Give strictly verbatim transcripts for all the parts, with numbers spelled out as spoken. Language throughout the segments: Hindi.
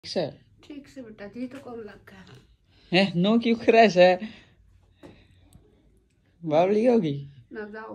ठीक से ठीक से बेटा जी तो कौन लगा है नो क्यों क्रैश है बावली होगी ना जाओ।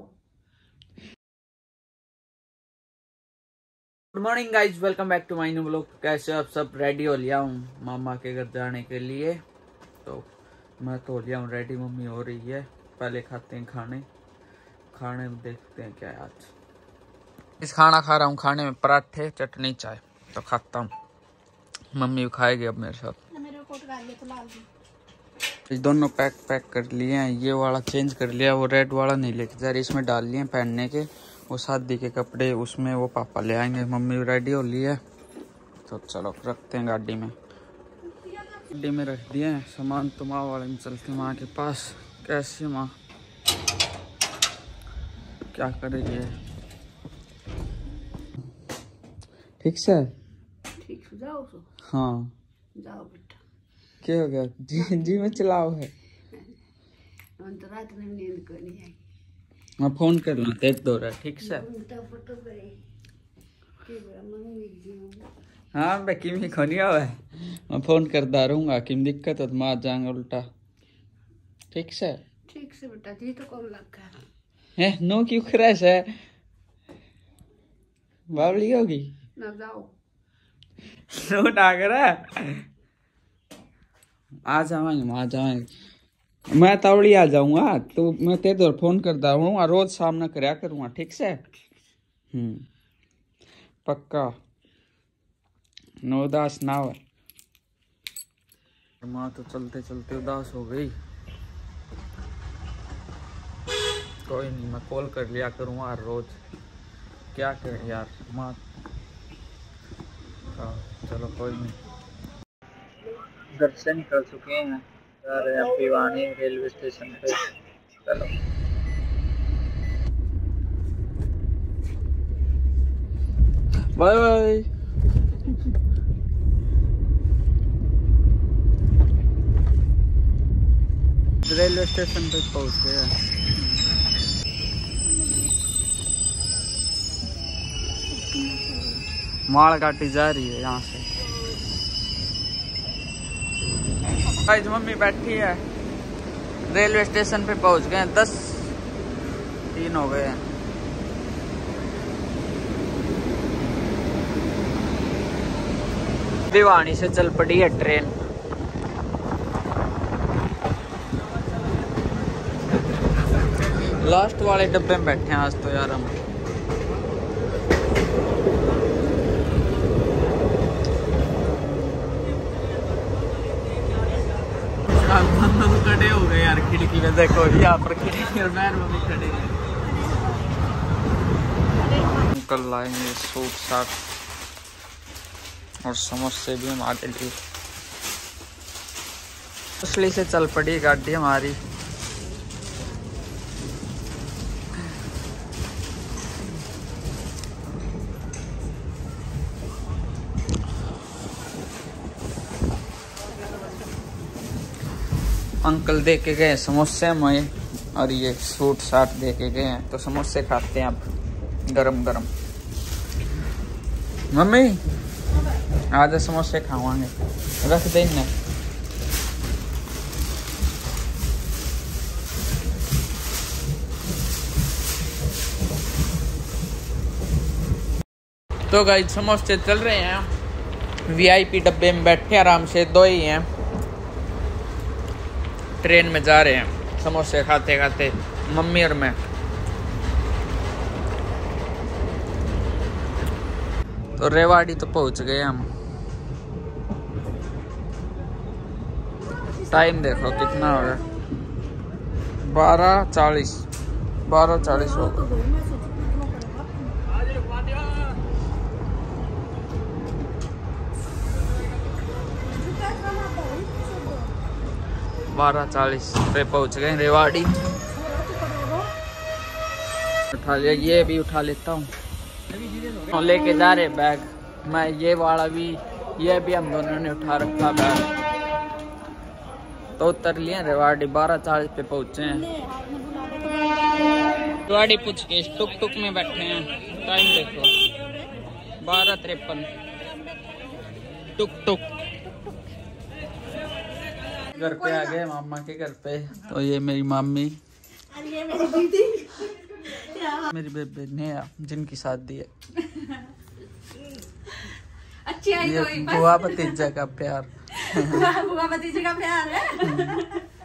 Good morning guys, welcome back to my new vlog. कैसे आप सब? रेडी हो लिया हूँ मामा के घर जाने के लिए। तो मैं तो हो लिया हूँ रेडी, मम्मी हो रही है। पहले खाते हैं खाने खाने में देखते हैं क्या है आज। इस खाना खा रहा हूँ, खाने में पराठे चटनी चाय। तो खाता हूँ, मम्मी भी खाएगी अब मेरे साथ। इस दोनों पैक पैक कर लिए हैं। ये वाला चेंज कर लिया, वो रेड वाला नहीं लेके जा रही, इसमें डाल लिए पहनने के। वो शादी के कपड़े उसमें वो पापा ले आएंगे। मम्मी रेडी हो ली है तो चलो रखते हैं गाड़ी में। गाड़ी में रख दिए हैं सामान। तो माँ वाले में चलते माँ के पास। कैसी माँ क्या कर रही है? ठीक से ठीक से जाओ सो। हाँ जाओ बेटा। क्या हो गया? जी जी में चलाओ है। तो रात में नींद को नहीं आई। मैं फोन कर लूँ देख दो रहा। ठीक से हाँ मैं किमी खनिया है। मैं फोन करता रहूँगा किम दिक्कत है तो मैं आ जाऊंगा उल्टा। ठीक से ठीक से बेटा जी तो कौन लगा है नो क्यों क्रैश है बावली होगी ना जाओ। नो ना करा आ जाएंगे आ जाएंगे। मैं तवड़ी आ जाऊंगा तो मैं तेरे दौर फोन करता रहूँगा, रोज सामना करया करूँगा। ठीक से हम्म पक्का नो उदास ना हो। माँ तो चलते चलते उदास हो गई। कोई नहीं, मैं कॉल कर लिया करूँगा हर रोज। क्या करें यार माँ। चलो कोई नहीं। घर से निकल चुके हैं, जा रहे हैं भिवानी रेलवे स्टेशन पे। चलो बाय बाय। रेलवे स्टेशन पे पहुंच गए हैं। माल काटी जा रही है यहाँ से। आज मम्मी बैठी है, रेलवे स्टेशन पे पहुंच गए हैं। दस तीन हो गए हैं। भिवानी से चल पड़ी है ट्रेन। लास्ट वाले डब्बे में बैठे हैं आज तो यार हम। खड़े हो गए यार खिड़की में, देखो यहाँ पर खिड़की और बैर में भी खड़े हैं। अंकल लाएंगे सूट साट और समोसे भी हमारे लिए। असली से चल पड़ी गाड़ी हमारी। अंकल दे के गए समोसे में और ये सूट साट दे के गए हैं। तो समोसे खाते हैं अब गरम गरम। मम्मी आज समोसे खावांगे, रख देना। तो गाइस समोसे चल रहे हैं। वीआईपी डब्बे में बैठे आराम से, दो ही हैं। ट्रेन में जा रहे हैं समोसे खाते खाते, मम्मी और मैं। तो रेवाड़ी तो पहुंच गए हम। टाइम देखो कितना हो गया, बारह चालीस बारह चालीस हो गया। बारह चालीस पे पहुंच गए रेवाड़ी। उठा लिया, ये भी उठा लेता हूँ। लेके जा रहे बैग, मैं ये वाला भी, ये भी हम दोनों ने उठा रखा बैग। तो उतर लिए रेवाड़ी। बारह चालीस पे पहुंचे हैं। रेवाड़ी पूछ के टुक टुक में बैठे हैं। टाइम देखो बारह तिरपन। टुक टुक। घर पे आ गए मामा के घर पे। तो ये मेरी मामी, ये मेरी दीदी, मेरी बेबे नेहा जिनकी शादी है। अच्छी आई ये तो बुआ भतीजा का प्यार। बुआ भतीजे का प्यार है।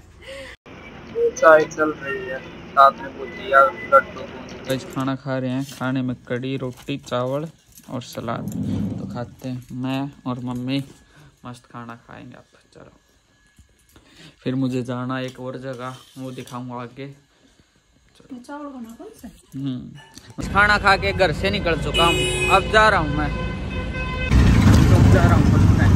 चाय चल रही है, साथ में भुजिया, लड्डू। आज खाना खा रहे हैं, खाने में कड़ी, रोटी, चावल और सलाद। तो खाते हैं, मैं और मम्मी मस्त खाना खाएंगे। आप चलो, फिर मुझे जाना एक और जगह, वो दिखाऊंगा आगे। चावल बना कौन से? हम्म खाना खा के घर से निकल चुका हूँ, अब जा रहा हूँ मैं, अब जा रहा हूँ बस स्टैंड।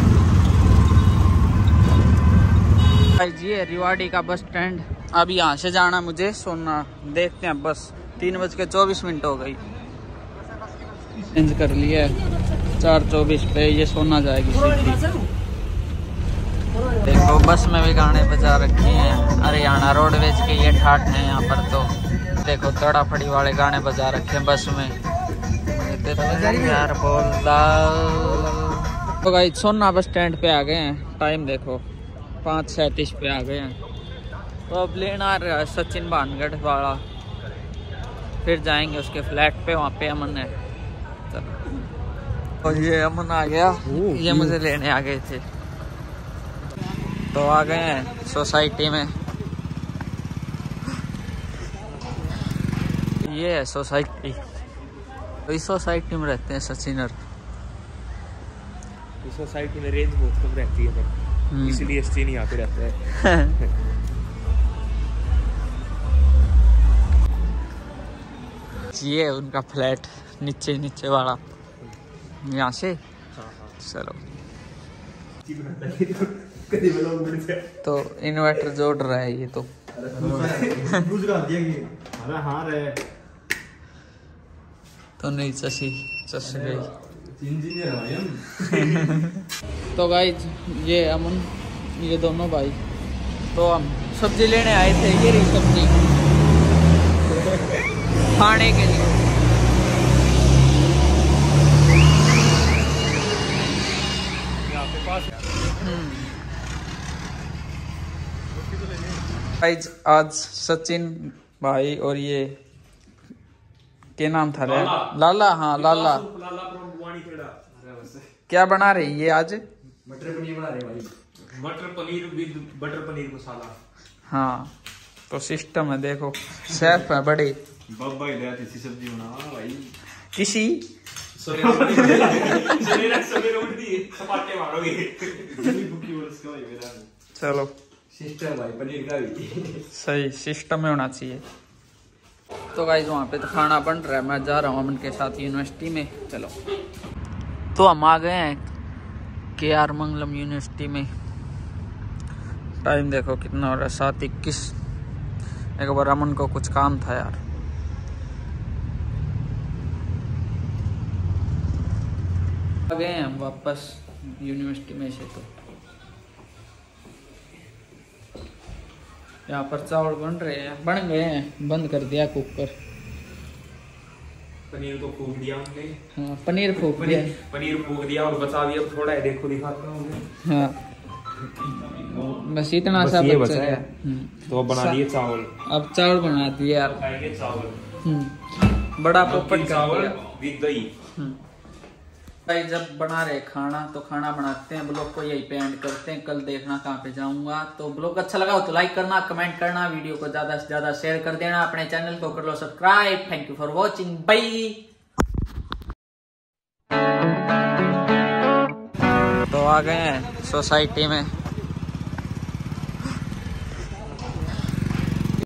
ये रिवाड़ी का बस स्टैंड। अब यहाँ से जाना मुझे सोना, देखते हैं बस। तीन बज के चौबीस मिनट हो गई, चेंज कर लिया है चार चौबीस पे। ये सोना जाएगी सीधी। देखो बस में भी गाने बजा रखे हैं, हरियाणा रोडवेज के ये ठाट है यहाँ पर। तो देखो तड़ा फड़ी वाले गाने बजा रखे हैं बस में। यार बोलदा। तो गाइस सोना बस स्टैंड पे आ गए हैं, टाइम देखो पाँच सैंतीस पे आ गए हैं। तो अब लेना रहा है सचिन भानगढ़ वाला, फिर जाएंगे उसके फ्लैट पे, वहाँ पे अमन है। चलो, और ये अमन आ गया, ये मुझे लेने आ गए थे। तो आ गए हैं सोसाइटी में। ये है सोसाइटी, तो इस सोसाइटी में रहते हैं सचिनर। इस सोसाइटी में रेंज बहुत कम रहती है, इसलिए सचिन यहाँ पे रहता है। ये है उनका फ्लैट, नीचे नीचे वाला, यहाँ से। चलो, तो इन्वर्टर जोड़ रहा है ये। तो तो नहीं चसी चस गई। तो गाइज ये अमन, ये दोनों भाई, तो हम सब्जी लेने आए थे। ये रही सब्जी खाने के लिए। गाइज आज सचिन भाई और ये क्या नाम था रे? लाला। हाँ लाला। क्या बना रही है आज? मटर पनीर बना रहे भाई, मटर पनीर विद बटर पनीर मसाला। हाँ, तो सिस्टम है देखो, शेफ है बड़े। बाबा ही ले थी सब्जी बना भाई। किसी चलो सिस्टम भाई पनीर का भी सही सिस्टम में होना चाहिए। तो गाइस वहाँ पे तो खाना बन रहा है, मैं जा रहा हूँ अमन के साथ यूनिवर्सिटी में। चलो, तो हम आ गए हैं के आर मंगलम यूनिवर्सिटी में। टाइम देखो कितना हो रहा है, सात इक्कीस। एक बार अमन को कुछ काम था यार। आ गए हैं हम वापस यूनिवर्सिटी में से। तो यहाँ पर चावल बन रहे हैं, बन गए हैं, बंद कर दिया कुकर। पनीर को फूक दिया हमने। हाँ पनीर फूक दिया, पनीर फूक दिया और बचा दिया थोड़ा है, देखो दिखाता हूँ। हाँ बस इतना सा ये बचा है। तो अब बना दिए चावल, अब चावल बना दिए यार। खाएंगे चावल, बड़ा पोपट चावल विद दही। भाई जब बना रहे खाना तो खाना बनाते हैं। ब्लॉग को यही पे एंड करते हैं, कल देखना कहाँ पे जाऊंगा। तो ब्लॉग अच्छा लगा हो तो लाइक करना, कमेंट करना, वीडियो को ज्यादा से ज्यादा शेयर कर देना, अपने चैनल को कर लो subscribe. Thank you for watching, bye. तो आ गए हैं सोसाइटी में।